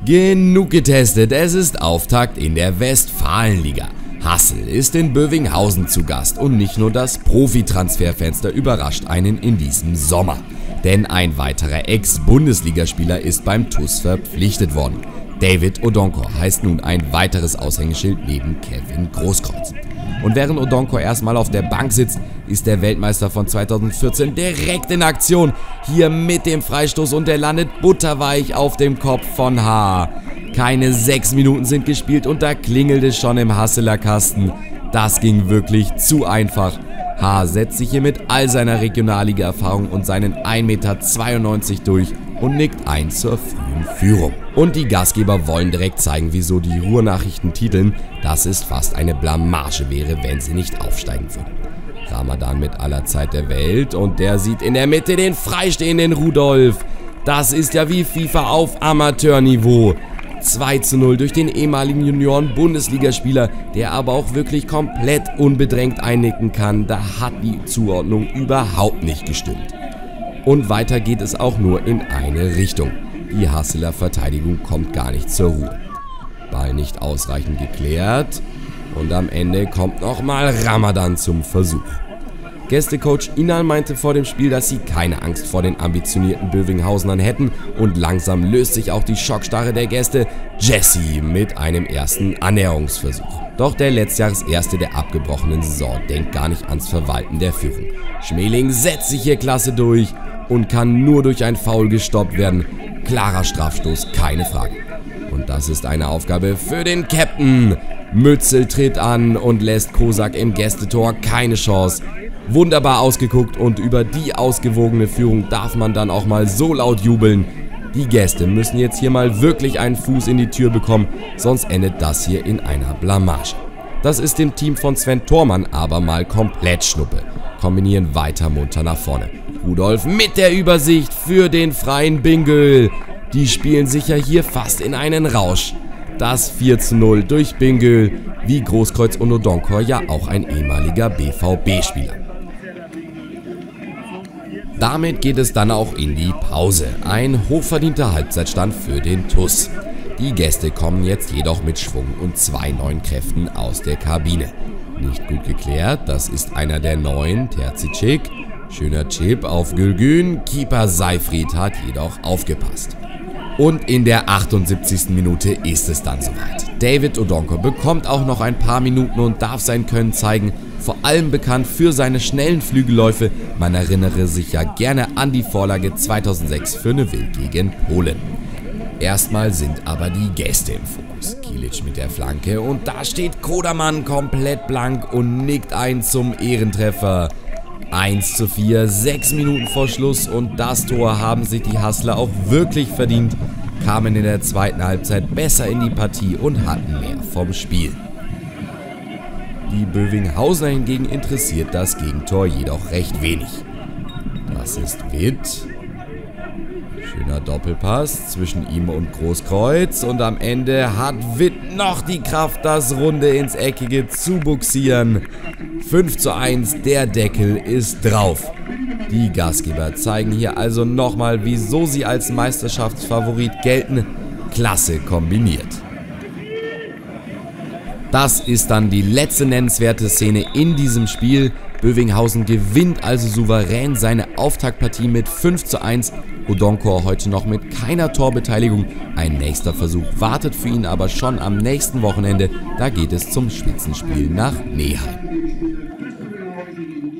Genug getestet, es ist Auftakt in der Westfalenliga. Hassel ist in Bövinghausen zu Gast und nicht nur das Profi-Transferfenster überrascht einen in diesem Sommer. Denn ein weiterer Ex-Bundesligaspieler ist beim TuS verpflichtet worden. David Odonkor heißt nun ein weiteres Aushängeschild neben Kevin Großkreuz. Und während Odonkor erstmal auf der Bank sitzt, ist der Weltmeister von 2014 direkt in Aktion. Hier mit dem Freistoß und der landet butterweich auf dem Kopf von H. Keine 6 Minuten sind gespielt und da klingelt es schon im Hasseler Kasten. Das ging wirklich zu einfach. H setzt sich hier mit all seiner Regionalliga-Erfahrung und seinen 1,92 Meter durch und nickt ein zur frühen Führung. Und die Gastgeber wollen direkt zeigen, wieso die Ruhrnachrichten titeln, dass es fast eine Blamage wäre, wenn sie nicht aufsteigen würden. Ramadan mit aller Zeit der Welt und der sieht in der Mitte den freistehenden Rudolf. Das ist ja wie FIFA auf Amateurniveau. 2:0 durch den ehemaligen Junioren-Bundesligaspieler, der aber auch wirklich komplett unbedrängt einnicken kann. Da hat die Zuordnung überhaupt nicht gestimmt. Und weiter geht es auch nur in eine Richtung. Die Hasseler Verteidigung kommt gar nicht zur Ruhe. Ball nicht ausreichend geklärt und am Ende kommt nochmal Ramadan zum Versuch. Gästecoach Inal meinte vor dem Spiel, dass sie keine Angst vor den ambitionierten Bövinghausenern hätten und langsam löst sich auch die Schockstarre der Gäste. Jesse mit einem ersten Annäherungsversuch. Doch der Letztjahreserste der abgebrochenen Saison denkt gar nicht ans Verwalten der Führung. Schmeling setzt sich hier klasse durch und kann nur durch ein Foul gestoppt werden. Klarer Strafstoß, keine Frage. Und das ist eine Aufgabe für den Captain. Mützel tritt an und lässt Kosak im Gästetor keine Chance. Wunderbar ausgeguckt und über die ausgewogene Führung darf man dann auch mal so laut jubeln. Die Gäste müssen jetzt hier mal wirklich einen Fuß in die Tür bekommen, sonst endet das hier in einer Blamage. Das ist dem Team von Sven Thormann aber mal komplett Schnuppe. Kombinieren weiter munter nach vorne. Rudolf mit der Übersicht für den freien Bingöl. Die spielen sich ja hier fast in einen Rausch. Das 4:0 durch Bingöl, wie Großkreuz und Odonkor ja auch ein ehemaliger BVB-Spieler. Damit geht es dann auch in die Pause. Ein hochverdienter Halbzeitstand für den TuS. Die Gäste kommen jetzt jedoch mit Schwung und 2 neuen Kräften aus der Kabine. Nicht gut geklärt, das ist einer der neuen, Terzic. Schöner Chip auf Gülgün, Keeper Seifried hat jedoch aufgepasst. Und in der 78. Minute ist es dann soweit. David Odonkor bekommt auch noch ein paar Minuten und darf sein Können zeigen. Vor allem bekannt für seine schnellen Flügelläufe. Man erinnere sich ja gerne an die Vorlage 2006 für Neuville gegen Polen. Erstmal sind aber die Gäste im Fokus. Kilic mit der Flanke und da steht Kodermann komplett blank und nickt ein zum Ehrentreffer. 1:4, 6 Minuten vor Schluss und das Tor haben sich die Hasseler auch wirklich verdient, kamen in der zweiten Halbzeit besser in die Partie und hatten mehr vom Spiel. Die Bövinghausener hingegen interessiert das Gegentor jedoch recht wenig. Das ist Witt. Schöner Doppelpass zwischen ihm und Großkreuz und am Ende hat Witt noch die Kraft, das Runde ins Eckige zu buxieren. 5:1, der Deckel ist drauf. Die Gastgeber zeigen hier also nochmal, wieso sie als Meisterschaftsfavorit gelten. Klasse kombiniert. Das ist dann die letzte nennenswerte Szene in diesem Spiel. Bövinghausen gewinnt also souverän seine Auftaktpartie mit 5:1. Odonkor heute noch mit keiner Torbeteiligung. Ein nächster Versuch wartet für ihn aber schon am nächsten Wochenende. Da geht es zum Spitzenspiel nach Neheim.